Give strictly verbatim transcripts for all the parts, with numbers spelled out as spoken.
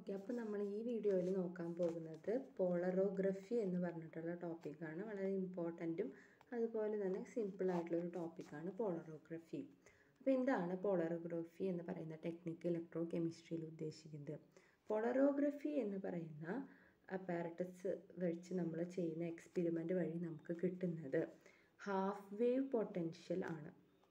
Okay, അപ്പോൾ നമ്മൾ ഈ വീഡിയോയിൽ നോക്കാൻ പോകുന്നത് പോളറോഗ്രഫി എന്ന് പറഞ്ഞിട്ടുള്ള ടോപ്പിക്കാണ്. വളരെ ഇമ്പോർട്ടൻറ്റും അതുപോലെ തന്നെ സിമ്പിളായിട്ടുള്ളൊരു ടോപ്പിക്കാണ് പോളറോഗ്രഫി. അപ്പോൾ എന്താണ് പോളറോഗ്രഫി എന്ന് പറയുന്ന ടെക്നിക്ക് ഇലക്ട്രോ കെമിസ്ട്രിയിൽ ഉദ്ദേശിക്കുന്നത്? പോളറോഗ്രഫി എന്ന് പറയുന്ന അപ്പാരറ്റസ് വെച്ച് നമ്മൾ ചെയ്യുന്ന എക്സ്പെരിമെൻ്റ് വഴി നമുക്ക് കിട്ടുന്നത് ഹാഫ് വേവ് പൊട്ടൻഷ്യൽ ആണ്.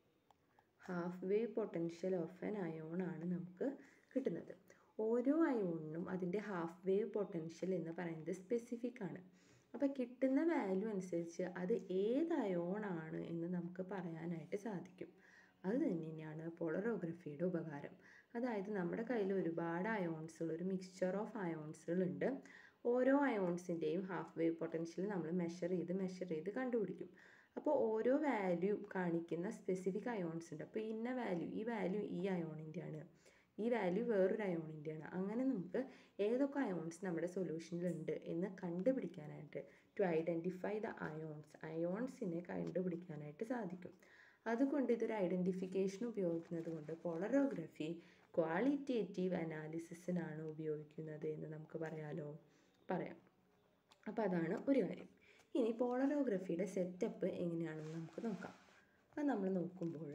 Half wave potential of an ion ആണ് നമുക്ക് കിട്ടുന്നത്. ഓരോ അയോണിനും അതിൻ്റെ ഹാഫ് വേവ് പൊട്ടൻഷ്യൽ എന്ന് പറയുന്നത് സ്പെസിഫിക് ആണ്. അപ്പോൾ കിട്ടുന്ന വാല്യൂ അനുസരിച്ച് അത് ഏത് അയോണാണ് എന്ന് നമുക്ക് പറയാനായിട്ട് സാധിക്കും. അത് തന്നെയാണ് പോളറോഗ്രഫിയുടെ ഉപകാരം. അതായത് നമ്മുടെ കയ്യിൽ ഒരുപാട് അയോൺസുകൾ, ഒരു മിക്സ്ചർ ഓഫ് അയോൺസുകൾ ഉണ്ട്. ഓരോ അയോൺസിൻ്റെയും ഹാഫ് വേവ് പൊട്ടൻഷ്യൽ നമ്മൾ മെഷർ ചെയ്ത് മെഷർ ചെയ്ത് കണ്ടുപിടിക്കും. അപ്പോൾ ഓരോ വാല്യൂ കാണിക്കുന്ന സ്പെസിഫിക് അയോൺസ് ഉണ്ട്. അപ്പോൾ ഇന്ന വാല്യൂ, ഈ വാല്യൂ ഈ അയോണിൻ്റെയാണ്, ഈ വാല്യൂ വേറൊരു അയോണിൻ്റെയാണ്. അങ്ങനെ നമുക്ക് ഏതൊക്കെ അയോൺസ് നമ്മുടെ സൊല്യൂഷനിലുണ്ട് എന്ന് കണ്ടുപിടിക്കാനായിട്ട്, ടു ഐഡൻറ്റിഫൈ ദ അയോൺസ്, അയോൺസിനെ കണ്ടുപിടിക്കാനായിട്ട് സാധിക്കും. അതുകൊണ്ട് ഇതൊരു ഐഡൻറ്റിഫിക്കേഷൻ ഉപയോഗിക്കുന്നത് കൊണ്ട് പോളറോഗ്രഫി ക്വാളിറ്റേറ്റീവ് അനാലിസിസിനാണ് ഉപയോഗിക്കുന്നത് എന്ന് നമുക്ക് പറയാലോ പറയാം. അപ്പോൾ അതാണ് ഒരു കാര്യം. ഇനി പോളറോഗ്രഫിയുടെ സെറ്റപ്പ് എങ്ങനെയാണെന്ന് നമുക്ക് നോക്കാം. അത് നമ്മൾ നോക്കുമ്പോൾ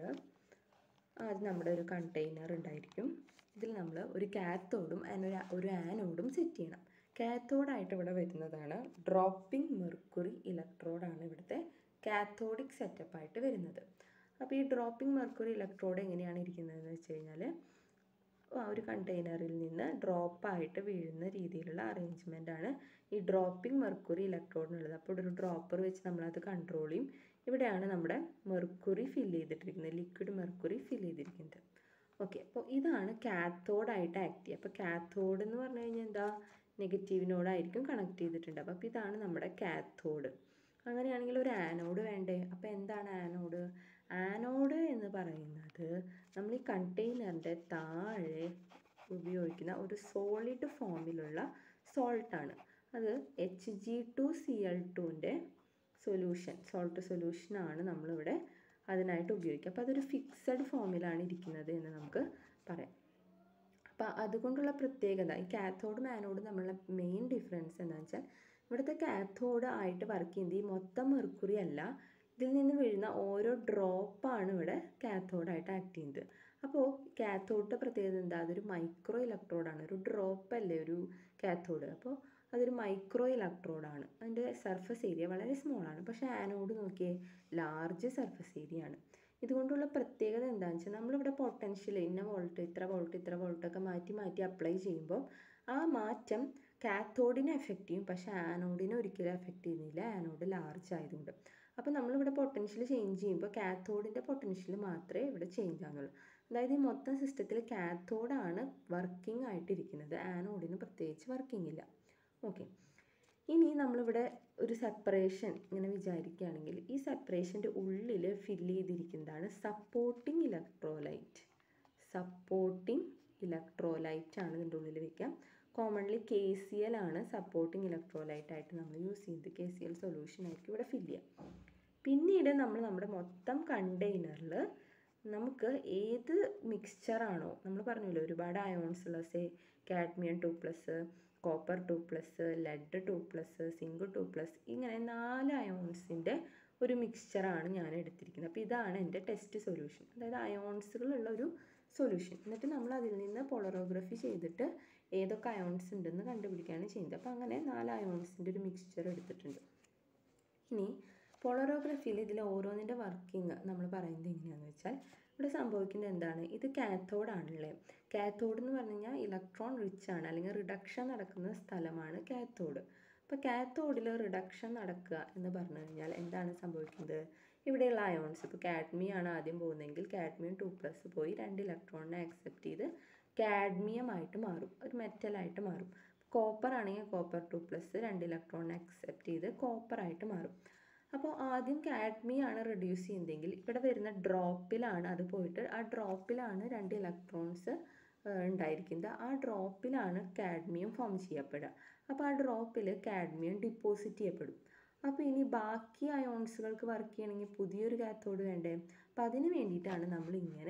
ആദ്യം നമ്മുടെ ഒരു കണ്ടെയ്നർ ഉണ്ടായിരിക്കും. ഇതിൽ നമ്മൾ ഒരു കാത്തോഡും ഒരു ഒരു ആനോഡും സെറ്റ് ചെയ്യണം. കാത്തോഡായിട്ട് ഇവിടെ വരുന്നതാണ് ഡ്രോപ്പിംഗ് മെർക്കുറി ഇലക്ട്രോഡാണ് ഇവിടുത്തെ കാത്തോഡിക് സെറ്റപ്പായിട്ട് വരുന്നത്. അപ്പോൾ ഈ ഡ്രോപ്പിംഗ് മെർക്കുറി ഇലക്ട്രോഡ് എങ്ങനെയാണ് ഇരിക്കുന്നതെന്ന് വെച്ച് കഴിഞ്ഞാൽ ഒരു കണ്ടെയ്നറിൽ നിന്ന് ഡ്രോപ്പായിട്ട് വീഴുന്ന രീതിയിലുള്ള അറേഞ്ച്മെൻ്റ് ആണ് ഈ ഡ്രോപ്പിംഗ് മെർക്കുറി ഇലക്ട്രോഡിനുള്ളത്. അപ്പോൾ ഒരു ഡ്രോപ്പർ വെച്ച് നമ്മളത് കൺട്രോൾ ചെയ്യും. ഇവിടെയാണ് നമ്മുടെ മെർക്കുറി ഫിൽ ചെയ്തിട്ടിരിക്കുന്നത്, ലിക്വിഡ് മെർക്കുറി ഫിൽ ചെയ്തിരിക്കുന്നത്. ഓക്കെ, അപ്പോൾ ഇതാണ് കാത്തോഡായിട്ട് ആക്ട് ചെയ്യുക. അപ്പോൾ കാത്തോഡ് എന്ന് പറഞ്ഞു കഴിഞ്ഞാൽ എന്താ, നെഗറ്റീവിനോടായിരിക്കും കണക്ട് ചെയ്തിട്ടുണ്ട്. അപ്പോൾ ഇതാണ് നമ്മുടെ കാത്തോഡ്. അങ്ങനെയാണെങ്കിൽ ഒരു ആനോഡ് വേണ്ടേ? അപ്പോൾ എന്താണ് ആനോഡ്? ആനോഡ് എന്ന് പറയുന്നത് നമ്മൾ ഈ കണ്ടെയ്നറിൻ്റെ താഴെ ഉപയോഗിക്കുന്ന ഒരു സോളിഡ് ഫോമിലുള്ള സോൾട്ടാണ്. അത് H G two C L ടുവിൻ്റെ സൊല്യൂഷൻ, സോൾട്ട് സൊല്യൂഷനാണ് നമ്മളിവിടെ അതിനായിട്ട് ഉപയോഗിക്കുക. അപ്പോൾ അതൊരു ഫിക്സഡ് ഫോമിലാണ് ഇരിക്കുന്നത് എന്ന് നമുക്ക് പറയാം. അപ്പോൾ അതുകൊണ്ടുള്ള പ്രത്യേകത, ഈ കാത്തോഡും ആനോഡും തമ്മിലുള്ള മെയിൻ ഡിഫറൻസ് എന്താണെന്ന് വെച്ചാൽ, ഇവിടുത്തെ കാത്തോഡ് ആയിട്ട് വർക്ക് ചെയ്യുന്നത് ഈ മൊത്തം മെർക്കുറി അല്ല, ഇതിൽ നിന്ന് വീഴുന്ന ഓരോ ഡ്രോപ്പാണ് ഇവിടെ കാത്തോഡായിട്ട് ആക്ട് ചെയ്യുന്നത്. അപ്പോൾ കാത്തോഡിൻ്റെ പ്രത്യേകത എന്താ, അതൊരു മൈക്രോ ഇലക്ട്രോഡാണ്. ഒരു ഡ്രോപ്പ് അല്ലേ ഒരു കാത്തോഡ്, അപ്പോൾ അതൊരു മൈക്രോ ഇലക്ട്രോഡാണ്. അതിൻ്റെ സർഫസ് ഏരിയ വളരെ സ്മോളാണ്. പക്ഷേ ആനോഡ് നോക്കിയേ, ലാർജ് സർഫസ് ഏരിയ ആണ്. ഇതുകൊണ്ടുള്ള പ്രത്യേകത എന്താണെന്ന് വെച്ചാൽ, നമ്മളിവിടെ പൊട്ടൻഷ്യൽ ഇന്ന വോൾട്ട് ഇത്ര വോൾട്ട് ഇത്ര വോൾട്ടൊക്കെ മാറ്റി മാറ്റി അപ്ലൈ ചെയ്യുമ്പോൾ ആ മാറ്റം കാത്തോഡിനെ എഫക്റ്റ് ചെയ്യും, പക്ഷേ ആനോഡിനെ ഒരിക്കലും എഫക്റ്റ് ചെയ്യുന്നില്ല, ആനോഡ് ലാർജ് ആയതുകൊണ്ട്. അപ്പോൾ നമ്മളിവിടെ പൊട്ടൻഷ്യൽ ചേഞ്ച് ചെയ്യുമ്പോൾ കാത്തോഡിൻ്റെ പൊട്ടൻഷ്യൽ മാത്രമേ ഇവിടെ ചേഞ്ച് ആകുന്നുള്ളൂ. അതായത് ഈ മൊത്തം സിസ്റ്റത്തിൽ കാത്തോഡാണ് വർക്കിംഗ് ആയിട്ടിരിക്കുന്നത്, ആനോഡിന് പ്രത്യേകിച്ച് വർക്കിംഗ് ഇല്ല. ഓക്കെ, ഇനി നമ്മളിവിടെ ഒരു സെപ്പറേഷൻ ഇങ്ങനെ വിചാരിക്കുകയാണെങ്കിൽ, ഈ സെപ്പറേഷൻ്റെ ഉള്ളിൽ ഫില്ല് ചെയ്തിരിക്കുന്നതാണ് സപ്പോർട്ടിംഗ് ഇലക്ട്രോലൈറ്റ്. സപ്പോർട്ടിംഗ് ഇലക്ട്രോലൈറ്റ് ആണ് ഇതിൻ്റെ ഉള്ളിൽ വയ്ക്കാം. കോമൺലി കെ സി എൽ ആണ് സപ്പോർട്ടിംഗ് ഇലക്ട്രോലൈറ്റ് ആയിട്ട് നമ്മൾ യൂസ് ചെയ്യുന്നത്. കെ സി എൽ സൊല്യൂഷൻ ആയിരിക്കും ഇവിടെ ഫില്ല് ചെയ്യുക. പിന്നീട് നമ്മൾ നമ്മുടെ മൊത്തം കണ്ടെയ്നറിൽ നമുക്ക് ഏത് മിക്സ്ചറാണോ, നമ്മൾ പറഞ്ഞല്ലോ ഒരുപാട് അയോൺസ് ഉള്ള, say cadmium two plus, copper two plus, lead two plus, zinc two plus, ഇങ്ങനെ നാല് അയോൺസിൻ്റെ ഒരു മിക്സ്ചറാണ് ഞാൻ എടുത്തിരിക്കുന്നത്. അപ്പോൾ ഇതാണ് എൻ്റെ ടെസ്റ്റ് സൊല്യൂഷൻ, അതായത് അയോൺസുകളുള്ള ഒരു സൊല്യൂഷൻ. എന്നിട്ട് നമ്മൾ അതിൽ നിന്ന് പോളറോഗ്രഫി ചെയ്തിട്ട് ഏതൊക്കെ അയോൺസ് ഉണ്ടെന്ന് കണ്ടുപിടിക്കുകയാണ് ചെയ്യുന്നത്. അപ്പോൾ അങ്ങനെ നാല് അയോൺസിൻ്റെ ഒരു മിക്സ്ചർ എടുത്തിട്ടുണ്ട്. ഇനി പോളറോഗ്രഫിയിൽ ഇതിൽ ഓരോന്നിൻ്റെ വർക്കിംഗ് നമ്മൾ പറയുന്നത് എങ്ങനെയാണെന്ന് വെച്ചാൽ, ഇവിടെ സംഭവിക്കുന്നത് എന്താണ്, ഇത് കാത്തോഡാണല്ലേ. കാത്തോഡ് എന്ന് പറഞ്ഞു കഴിഞ്ഞാൽ ഇലക്ട്രോൺ റിച്ച് ആണ്, അല്ലെങ്കിൽ റിഡക്ഷൻ നടക്കുന്ന സ്ഥലമാണ് കാത്തോഡ്. അപ്പോൾ കാത്തോഡിൽ റിഡക്ഷൻ നടക്കുക എന്ന് പറഞ്ഞു കഴിഞ്ഞാൽ എന്താണ് സംഭവിക്കുന്നത്, ഇവിടെയുള്ള അയോൺസ്, ഇപ്പോൾ കാഡ്മിയം ആണ് ആദ്യം പോകുന്നതെങ്കിൽ കാഡ്മിയം ടു പ്ലസ് പോയി രണ്ട് ഇലക്ട്രോണിനെ അക്സെപ്റ്റ് ചെയ്ത് കാഡ്മിയം ആയിട്ട് മാറും, ഒരു മെറ്റലായിട്ട് മാറും. കോപ്പർ ആണെങ്കിൽ കോപ്പർ ടു പ്ലസ് രണ്ട് ഇലക്ട്രോണിനെ അക്സെപ്റ്റ് ചെയ്ത് കോപ്പറായിട്ട് മാറും. അപ്പോൾ ആദ്യം കാഡ്മിയം ആണ് റെഡ്യൂസ് ചെയ്യുന്നതെങ്കിൽ ഇവിടെ വരുന്ന ഡ്രോപ്പിലാണ് അത് പോയിട്ട്, ആ ഡ്രോപ്പിലാണ് രണ്ട് ഇലക്ട്രോൺസ് ഉണ്ടായിരിക്കുന്നത്. ആ ഡ്രോപ്പിലാണ് കാഡ്മിയം ഫോം ചെയ്യപ്പെടുക. അപ്പോൾ ആ ഡ്രോപ്പിൽ കാഡ്മിയം ഡിപ്പോസിറ്റ് ചെയ്യപ്പെടും. അപ്പോൾ ഇനി ബാക്കി അയോൺസുകൾക്ക് വർക്ക് ചെയ്യണമെങ്കിൽ പുതിയൊരു കാത്തോഡ് വേണ്ടേ? അപ്പോൾ അതിന് വേണ്ടിയിട്ടാണ് നമ്മൾ ഇങ്ങനെ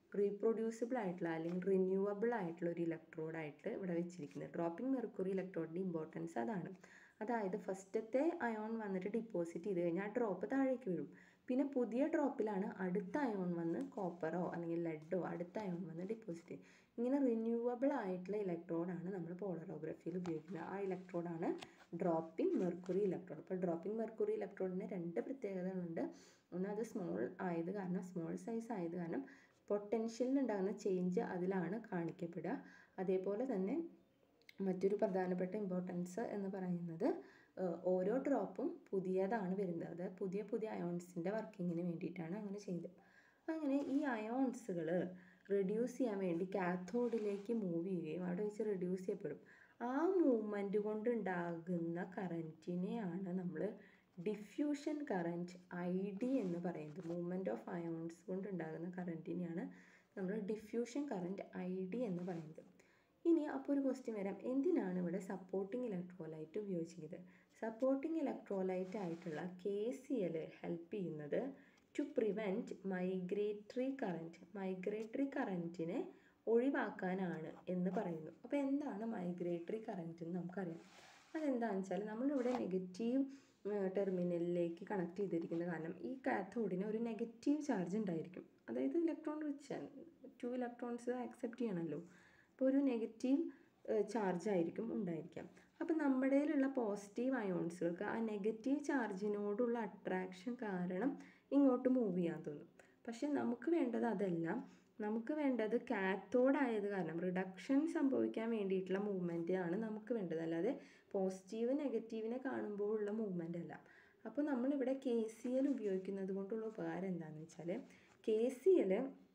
റീപ്രൊഡ്യൂസിബിൾ ആയിട്ടുള്ള അല്ലെങ്കിൽ റിന്യൂവബിൾ ആയിട്ടുള്ള ഒരു ഇലക്ട്രോഡായിട്ട് ഇവിടെ വെച്ചിരിക്കുന്നത്. ഡ്രോപ്പിംഗ് മെർക്കുറി ഇലക്ട്രോഡിൻ്റെ ഇമ്പോർട്ടൻസ് അതാണ്. അതായത് ഫസ്റ്റത്തെ അയോൺ വന്നിട്ട് ഡിപ്പോസിറ്റ് ചെയ്ത് കഴിഞ്ഞാൽ ആ ഡ്രോപ്പ് താഴേക്ക് വീഴും. പിന്നെ പുതിയ ഡ്രോപ്പിലാണ് അടുത്ത അയോൺ വന്ന് കോപ്പറോ അല്ലെങ്കിൽ ലെഡോ അടുത്ത അയോൺ വന്ന് ഡിപ്പോസിറ്റ് ചെയ്യും. ഇങ്ങനെ റിന്യൂവബിൾ ആയിട്ടുള്ള ഇലക്ട്രോഡാണ് നമ്മൾ പോളറോഗ്രഫിയിൽ ഉപയോഗിക്കുന്നത്. ആ ഇലക്ട്രോഡാണ് ഡ്രോപ്പിംഗ് മെർക്കുറി ഇലക്ട്രോഡ്. അപ്പോൾ ഡ്രോപ്പിംഗ് മെർക്കുറി ഇലക്ട്രോഡിന് രണ്ട് പ്രത്യേകതകളുണ്ട്. ഒന്ന്, അത് സ്മോൾ ആയത് കാരണം, സ്മോൾ സൈസ് ആയത് കാരണം പൊട്ടൻഷ്യലിൽ ഉണ്ടാകുന്ന ചേഞ്ച് അതിലാണ് കാണിക്കപ്പെടുക. അതേപോലെ തന്നെ മറ്റൊരു പ്രധാനപ്പെട്ട ഇമ്പോർട്ടൻസ് എന്ന് പറയുന്നത് ഓരോ ഡ്രോപ്പും പുതിയതാണ് വരുന്നത്. അതായത് പുതിയ പുതിയ അയോൺസിൻ്റെ വർക്കിങ്ങിന് വേണ്ടിയിട്ടാണ് അങ്ങനെ ചെയ്യുന്നത്. അങ്ങനെ ഈ അയോൺസുകൾ റെഡ്യൂസ് ചെയ്യാൻ വേണ്ടി കാഥോഡിലേക്ക് മൂവ് ചെയ്യുകയും അവിടെ വെച്ച് റെഡ്യൂസ് ചെയ്യപ്പെടും. ആ മൂവ്മെൻറ്റ് കൊണ്ടുണ്ടാകുന്ന കറൻറ്റിനെയാണ് നമ്മൾ ഡിഫ്യൂഷൻ കറൻറ്റ് ഐ ഡി എന്ന് പറയുന്നത്. മൂവ്മെൻറ്റ് ഓഫ് അയോൺസ് കൊണ്ടുണ്ടാകുന്ന കറൻറ്റിനെയാണ് നമ്മൾ ഡിഫ്യൂഷൻ കറൻറ്റ് ഐ ഡി എന്ന് പറയുന്നത്. ഇനി അപ്പോൾ ഒരു ക്വസ്റ്റ്യൻ വരാം, എന്തിനാണ് ഇവിടെ സപ്പോർട്ടിംഗ് ഇലക്ട്രോലൈറ്റ് ഉപയോഗിച്ചിരിക്കുന്നത്? സപ്പോർട്ടിംഗ് ഇലക്ട്രോലൈറ്റ് ആയിട്ടുള്ള കെ സി എൽ ഹെൽപ്പ് ചെയ്യുന്നത് to prevent migratory current. Migratory കറൻറ്റിനെ ഒഴിവാക്കാനാണ് എന്ന് പറയുന്നു. അപ്പോൾ എന്താണ് മൈഗ്രേറ്ററി കറൻറ്റ് എന്ന് നമുക്കറിയാം. അതെന്താണെന്ന് വെച്ചാൽ നമ്മളിവിടെ നെഗറ്റീവ് ടെർമിനലിലേക്ക് കണക്ട് ചെയ്തിരിക്കുന്ന കാരണം ഈ കാഥോഡിന് ഒരു നെഗറ്റീവ് ചാർജ് ഉണ്ടായിരിക്കും. അതായത് ഇലക്ട്രോൺ റിച്ച് ആണ്, ടു ഇലക്ട്രോൺസ് ആക്സെപ്റ്റ് ചെയ്യണമല്ലോ. അപ്പോൾ ഒരു നെഗറ്റീവ് ചാർജ് ആയിരിക്കും ഉണ്ടായിരിക്കാം. അപ്പോൾ നമ്മുടെ കയ്യിലുള്ള പോസിറ്റീവ് അയോൺസുകൾക്ക് ആ നെഗറ്റീവ് ചാർജിനോടുള്ള അട്രാക്ഷൻ കാരണം ഇങ്ങോട്ട് മൂവ് ചെയ്യാൻ തോന്നും. പക്ഷെ നമുക്ക് വേണ്ടത് അതല്ല. നമുക്ക് വേണ്ടത് കാത്തോഡ് ആയത് കാരണം റിഡക്ഷൻ സംഭവിക്കാൻ വേണ്ടിയിട്ടുള്ള മൂവ്മെൻ്റ് ആണ് നമുക്ക് വേണ്ടത്, അല്ലാതെ പോസിറ്റീവ് നെഗറ്റീവിനെ കാണുമ്പോഴുള്ള മൂവ്മെൻ്റ് അല്ല. അപ്പോൾ നമ്മളിവിടെ കെ സി എൽ ഉപയോഗിക്കുന്നത് കൊണ്ടുള്ള ഉപകാരം എന്താണെന്ന് വെച്ചാൽ, K C L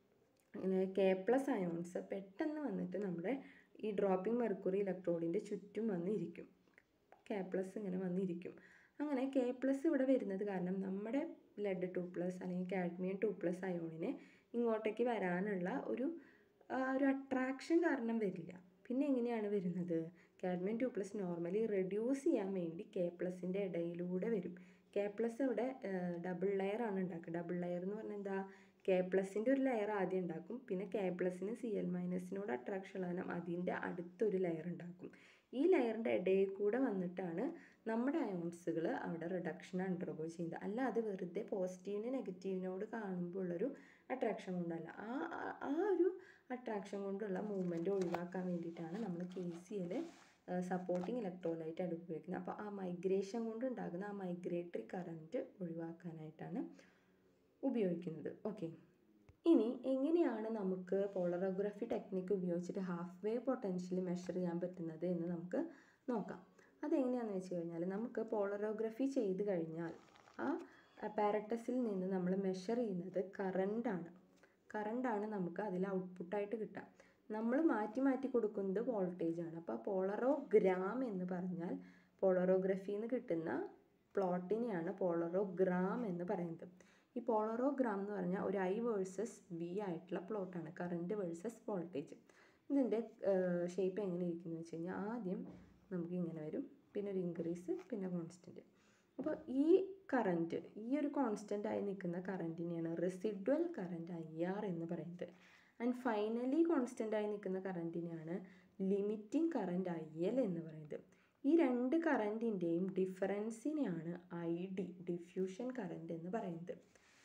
K plus ions പെട്ടെന്ന് വന്നിട്ട് നമ്മുടെ ഈ ഡ്രോപ്പിംഗ് മെർക്കുറി ഇലക്ട്രോഡിൻ്റെ ചുറ്റും വന്നിരിക്കും. കെ പ്ലസ് ഇങ്ങനെ വന്നിരിക്കും. അങ്ങനെ കെ പ്ലസ് ഇവിടെ വരുന്നത് കാരണം നമ്മുടെ ലെഡ് ടു പ്ലസ് അല്ലെങ്കിൽ കാഡ്മിയം ടു പ്ലസ് അയോണിനെ ഇങ്ങോട്ടേക്ക് വരാനുള്ള ഒരു ഒരു അട്രാക്ഷൻ കാരണം വരില്ല. പിന്നെ എങ്ങനെയാണ് വരുന്നത്? Cadmium two plus normally reduce ചെയ്യാൻ വേണ്ടി കെ പ്ലസിൻ്റെ ഇടയിലൂടെ വരും. കെ പ്ലസ് ഇവിടെ ഡബിൾ ലെയർ ആണ് ഉണ്ടാക്കുക. ഡബിൾ ലെയർ എന്ന് പറഞ്ഞാൽ എന്താ? കെ പ്ലസിൻ്റെ ഒരു ലെയർ ആദ്യം ഉണ്ടാക്കും, പിന്നെ കെ പ്ലസിന് സി എൽ മൈനസിനോട് അട്രാക്ഷൻ ഉള്ള കാരണം അതിൻ്റെ അടുത്തൊരു ലെയർ ഉണ്ടാക്കും. ഈ ലെയറിൻ്റെ ഇടയിൽ കൂടെ വന്നിട്ടാണ് നമ്മുടെ അയോൺസുകൾ അവിടെ റിഡക്ഷൻ അണ്ടർഗോ ചെയ്യുന്നത്. അല്ലാതെ വെറുതെ പോസിറ്റീവിനെ നെഗറ്റീവിനോട് കാണുമ്പോൾ ഉള്ളൊരു അട്രാക്ഷൻ കൊണ്ടല്ല. ആ ആ ഒരു അട്രാക്ഷൻ കൊണ്ടുള്ള മൂവ്മെൻറ്റ് ഒഴിവാക്കാൻ വേണ്ടിയിട്ടാണ് നമ്മൾ K C L supporting electrolyte ആയിട്ട് ഉപയോഗിക്കുന്നത്. അപ്പോൾ ആ മൈഗ്രേഷൻ കൊണ്ടുണ്ടാകുന്ന ആ മൈഗ്രേറ്ററി കറൻറ്റ് ഒഴിവാക്കാനായിട്ടാണ് ഉപയോഗിക്കുന്നത്. ഓക്കെ, ഇനി എങ്ങനെയാണ് നമുക്ക് പോളറോഗ്രഫി ടെക്നിക്ക് ഉപയോഗിച്ചിട്ട് ഹാഫ് വേവ് പൊട്ടൻഷ്യൽ മെഷർ ചെയ്യാൻ പറ്റുന്നത് എന്ന് നമുക്ക് നോക്കാം. അതെങ്ങനെയാണെന്ന് വെച്ച് കഴിഞ്ഞാൽ, നമുക്ക് പോളറോഗ്രഫി ചെയ്ത് കഴിഞ്ഞാൽ ആ അപ്പാരറ്റസിൽ നിന്ന് നമ്മൾ മെഷർ ചെയ്യുന്നത് കറണ്ടാണ്. കറണ്ടാണ് നമുക്ക് അതിൽ ഔട്ട്പുട്ടായിട്ട് കിട്ടുക. നമ്മൾ മാറ്റി മാറ്റി കൊടുക്കുന്നത് വോൾട്ടേജാണ്. അപ്പോൾ പോളറോഗ്രാം എന്ന് പറഞ്ഞാൽ പോളറോഗ്രഫിയിൽ നിന്ന് കിട്ടുന്ന പ്ലോട്ടിനെയാണ് പോളറോഗ്രാം എന്ന് പറയുന്നത്. ഈ പോളറോഗ്രാം എന്ന് പറഞ്ഞാൽ ഒരു ഐ വേഴ്സസ് വി ആയിട്ടുള്ള പ്ലോട്ടാണ്, കറണ്ട് വേഴ്സസ് വോൾട്ടേജ്. ഇതിൻ്റെ ഷേപ്പ് എങ്ങനെ ഇരിക്കുന്നു വെച്ച് കഴിഞ്ഞാൽ, ആദ്യം നമുക്ക് ഇങ്ങനെ വരും, പിന്നെ ഒരു ഇൻക്രീസ്, പിന്നെ കോൺസ്റ്റൻറ്റ്. അപ്പോൾ ഈ കറൻറ്റ്, ഈ ഒരു കോൺസ്റ്റൻ്റ് ആയി നിൽക്കുന്ന കറൻറ്റിനെയാണ് റെസിഡ്വൽ കറൻറ്റ് ഐ ആർ എന്ന് പറയുന്നത്. ആൻഡ് ഫൈനലി കോൺസ്റ്റൻ്റ് ആയി നിൽക്കുന്ന കറൻറ്റിനെയാണ് ലിമിറ്റിംഗ് കറൻറ്റ് ഐ എൽ എന്ന് പറയുന്നത്. ഈ രണ്ട് കറൻറ്റിൻ്റെയും ഡിഫറൻസിനെയാണ് ഐ ഡി, ഡിഫ്യൂഷൻ കറൻറ്റ് എന്ന് പറയുന്നത്.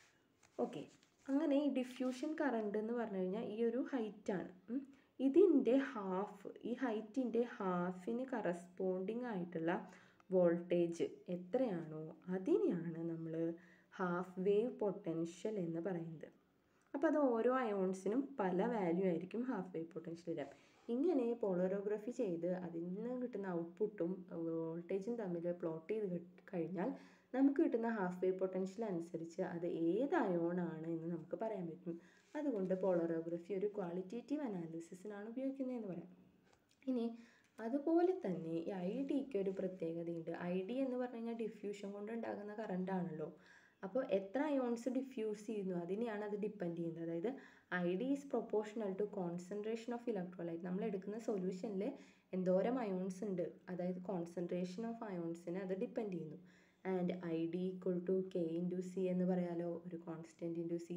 ഓക്കെ, അങ്ങനെ ഈ ഡിഫ്യൂഷൻ കറൻറ്റ് എന്ന് പറഞ്ഞു കഴിഞ്ഞാൽ ഈ ഒരു ഹൈറ്റാണ്. ഇതിൻ്റെ ഹാഫ്, ഈ ഹൈറ്റിൻ്റെ ഹാഫിന് കറസ്പോണ്ടിങ് ആയിട്ടുള്ള വോൾട്ടേജ് എത്രയാണോ അതിനെയാണ് നമ്മൾ ഹാഫ് വേവ് പൊട്ടൻഷ്യൽ എന്ന് പറയുന്നത്. അപ്പോൾ അത് ഓരോ അയോൺസിനും പല വാല്യൂ ആയിരിക്കും ഹാഫ് വേവ് പൊട്ടൻഷ്യൽ വരാം. ഇങ്ങനെ പോളറോഗ്രഫി ചെയ്ത് അതിൽ നിന്ന് കിട്ടുന്ന ഔട്ട്പുട്ടും വോൾട്ടേജും തമ്മിൽ പ്ലോട്ട് ചെയ്ത് കഴിഞ്ഞാൽ നമുക്ക് കിട്ടുന്ന ഹാഫ് വേവ് പൊട്ടൻഷ്യൽ അനുസരിച്ച് അത് ഏത് അയോണാണ് എന്ന് നമുക്ക് പറയാൻ പറ്റും. അതുകൊണ്ട് പോളറോഗ്രഫി ഒരു ക്വാളിറ്റേറ്റീവ് അനാലിസിസിനാണ് ഉപയോഗിക്കുന്നതെന്ന് പറയാം. ഇനി അതുപോലെ തന്നെ ഈ ഐ ഡിക്ക് ഒരു പ്രത്യേകതയുണ്ട്. ഐ ഡി എന്ന് പറഞ്ഞു കഴിഞ്ഞാൽ ഡിഫ്യൂഷൻ കൊണ്ടുണ്ടാകുന്ന കറണ്ട് ആണല്ലോ. അപ്പോൾ എത്ര അയോൺസ് ഡിഫ്യൂസ് ചെയ്യുന്നു അതിനെയാണ് അത് ഡിപ്പെൻഡ് ചെയ്യുന്നത്. അതായത് I D is proportional to concentration of electrolyte. നമ്മൾ എടുക്കുന്ന സൊല്യൂഷനിൽ എന്തോരം അയോൺസ് ഉണ്ട്, അതായത് കോൺസെൻട്രേഷൻ ഓഫ് അയോൺസിനെ അത് ഡിപ്പെൻഡ് ചെയ്യുന്നു. And I D equal to K into C എന്ന് പറയാലോ, ഒരു കോൺസ്റ്റൻറ്റ് ഇൻറ്റു സി.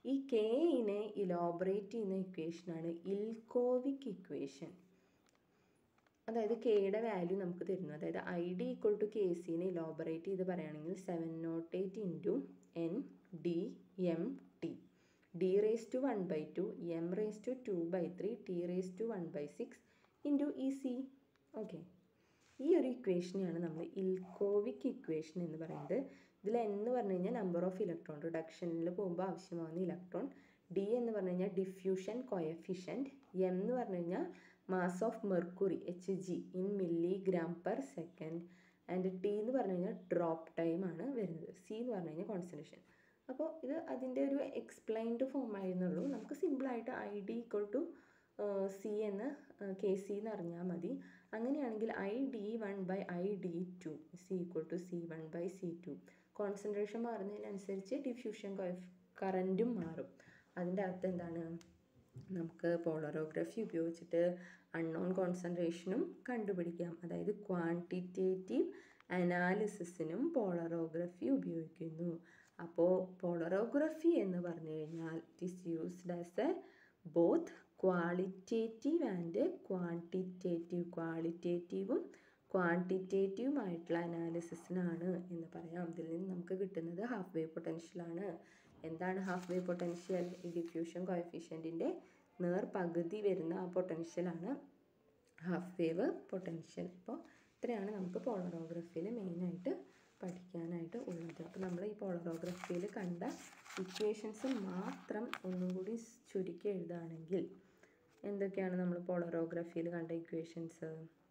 ഈ കെയിനെ ഇലോബറേറ്റ് ചെയ്യുന്ന ഇക്വേഷനാണ് ഇൽക്കോവിക് ഇക്വേഷൻ. അതായത് കെയുടെ വാല്യൂ നമുക്ക് തരുന്നു. അതായത് I D equal to K സിനെ ഇലോബറേറ്റ് ചെയ്ത് പറയുകയാണെങ്കിൽ seven nought eight into N D M T D raise to one by two M raise to two by three T raise to one by six into E C. Okay, ഈ ഒരു ഇക്വേഷനെയാണ് നമ്മൾ ഇൽക്കോവിക് equation എന്ന് പറയുന്നത്. ഇതിൽ N എന്ന് പറഞ്ഞു കഴിഞ്ഞാൽ number of electron, റിഡക്ഷനിൽ പോകുമ്പോൾ ആവശ്യമാകുന്ന ഇലക്ട്രോൺ. ഡി എന്ന് പറഞ്ഞു കഴിഞ്ഞാൽ ഡിഫ്യൂഷൻ കോയഫിഷ്യൻറ്റ്. എം എന്ന് പറഞ്ഞു കഴിഞ്ഞാൽ mass of mercury H G in milligram per second. And T എന്ന് പറഞ്ഞു കഴിഞ്ഞാൽ ഡ്രോപ്പ് ടൈം ആണ് വരുന്നത്. സി എന്ന് പറഞ്ഞു കഴിഞ്ഞാൽ കോൺസെൻട്രേഷൻ. അപ്പോൾ ഇത് അതിൻ്റെ ഒരു എക്സ്പ്ലെയിൻഡ് ഫോം ആയിരുന്നുള്ളൂ. നമുക്ക് സിമ്പിളായിട്ട് I D equal to C എന്ന് കെ സി എന്ന് അറിഞ്ഞാൽ മതി. അങ്ങനെയാണെങ്കിൽ I D one by I D two C equal to C one by C two. Concentration മാറുന്നതിനനുസരിച്ച് ഡിഫ്യൂഷൻ കറൻറ്റും മാറും. അതിൻ്റെ അർത്ഥം എന്താണ്? നമുക്ക് പോളറോഗ്രഫി ഉപയോഗിച്ചിട്ട് അൺനോൺ കോൺസെൻട്രേഷനും കണ്ടുപിടിക്കാം. അതായത് ക്വാണ്ടിറ്റേറ്റീവ് അനാലിസിസിനും പോളറോഗ്രഫി ഉപയോഗിക്കുന്നു. അപ്പോൾ പോളറോഗ്രഫി എന്ന് പറഞ്ഞു കഴിഞ്ഞാൽ it is used as a both qualitative and quantitative ക്വാളിറ്റേറ്റീവും ക്വാണ്ടിറ്റേറ്റീവുമായിട്ടുള്ള അനാലിസിസിനാണ് എന്ന് പറയാം. ഇതിൽ നിന്ന് നമുക്ക് കിട്ടുന്നത് ഹാഫ് വേവ് പൊട്ടൻഷ്യലാണ്. എന്താണ് ഹാഫ് വേവ് പൊട്ടൻഷ്യൽ? ഈ ഡിഫ്യൂഷൻ കോഎഫിഷ്യൻറ്റിൻ്റെ നേർ പകുതി വരുന്ന ആ പൊട്ടൻഷ്യലാണ് ഹാഫ് വേവ് പൊട്ടൻഷ്യൽ. അപ്പോൾ ഇത്രയാണ് നമുക്ക് പോളറോഗ്രഫിയിൽ മെയിനായിട്ട് പഠിക്കാനായിട്ട് ഉള്ളത്. അപ്പോൾ നമ്മൾ ഈ പോളറോഗ്രഫിയിൽ കണ്ട ഇക്വേഷൻസ് മാത്രം ഒന്നും കൂടി ചുരുക്കി എഴുതുകയാണെങ്കിൽ എന്തൊക്കെയാണ് നമ്മൾ പോളറോഗ്രഫിയിൽ കണ്ട ഇക്വേഷൻസ്?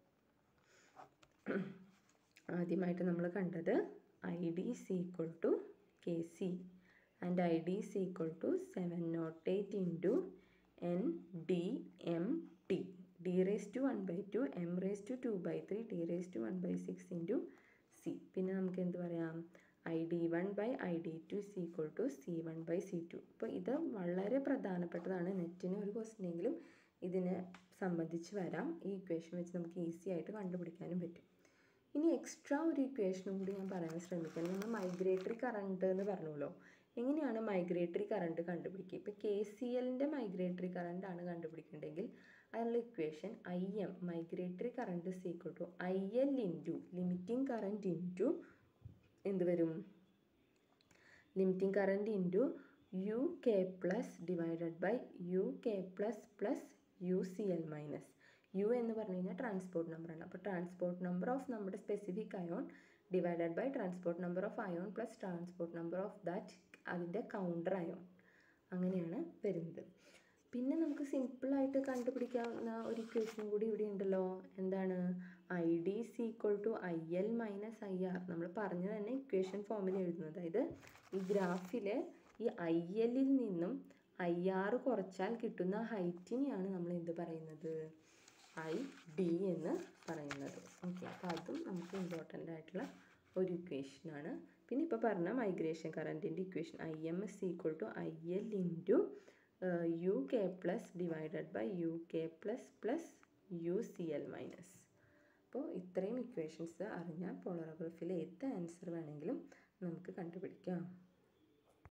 ആദ്യമായിട്ട് നമ്മൾ കണ്ടത് I D is equal to K C and I D is equal to seven oh eight into N D M T D raised to one by two M raised to two by three T raised to one by six into C. പിന്നെ നമുക്ക് എന്ത് പറയാം? I D one by I D two is equal to C one by C two. അപ്പോൾ ഇത് വളരെ പ്രധാനപ്പെട്ടതാണ്. നെറ്റിന് ഒരു ക്വസ്റ്റ്യനെങ്കിലും ഇതിനെ സംബന്ധിച്ച് വരാം. ഈ ഇക്വേഷൻ വെച്ച് നമുക്ക് ഈസി ആയിട്ട് കണ്ടുപിടിക്കാനും പറ്റും. ഇനി എക്സ്ട്രാ ഒരു ഇക്വേഷനും കൂടി ഞാൻ പറയാൻ ശ്രമിക്കാം. നമ്മൾ മൈഗ്രേറ്ററി കറണ്ട് എന്ന് പറഞ്ഞല്ലോ. എങ്ങനെയാണ് മൈഗ്രേറ്ററി കറണ്ട് കണ്ടുപിടിക്കുക? ഇപ്പോൾ കെ സി എല്ലിൻ്റെ മൈഗ്രേറ്ററി കറണ്ട് ആണ് കണ്ടുപിടിക്കേണ്ടതെങ്കിൽ അതിനുള്ള equation I M migratory current is equal to I L into limiting current into എന്ത് വരും? Limiting current into U K plus divided by U K plus plus U C L minus. U എന്ന് പറഞ്ഞു കഴിഞ്ഞാൽ transport നമ്പറാണ്. അപ്പോൾ transport number of നമ്മുടെ specific ion divided by transport number of ion plus transport number of that അതിൻ്റെ counter ion. അങ്ങനെയാണ് വരുന്നത്. പിന്നെ നമുക്ക് സിമ്പിളായിട്ട് കണ്ടുപിടിക്കാവുന്ന ഒരു ഇക്വേഷനും കൂടി ഇവിടെ ഉണ്ടല്ലോ. എന്താണ്? I D is equal to I L minus I R. നമ്മൾ പറഞ്ഞു തന്നെ ഇക്വേഷൻ ഫോമിൽ എഴുതുന്നത്. അതായത് ഈ ഗ്രാഫിൽ ഈ ഐ എല്ലിൽ നിന്നും ഐ ആർ കുറച്ചാൽ കിട്ടുന്ന ഹൈറ്റിനെയാണ് നമ്മൾ എന്ത് പറയുന്നത്? ഐ ഡി എന്ന് പറയുന്നത്. ഓക്കെ, അപ്പോൾ അതും നമുക്ക് ഇമ്പോർട്ടൻ്റ് ആയിട്ടുള്ള ഒരു ഇക്വേഷനാണ്. പിന്നെ ഇപ്പോൾ പറഞ്ഞ മൈഗ്രേഷൻ കറൻറ്റിൻ്റെ equation I M is equal to I L into U K plus divided by U K plus plus U C L minus. അപ്പോൾ ഇത്രയും ഇക്വേഷൻസ് അറിഞ്ഞാൽ പോളറോഗ്രഫിയിൽ ഏത് ആൻസർ വേണമെങ്കിലും നമുക്ക് കണ്ടുപിടിക്കാം.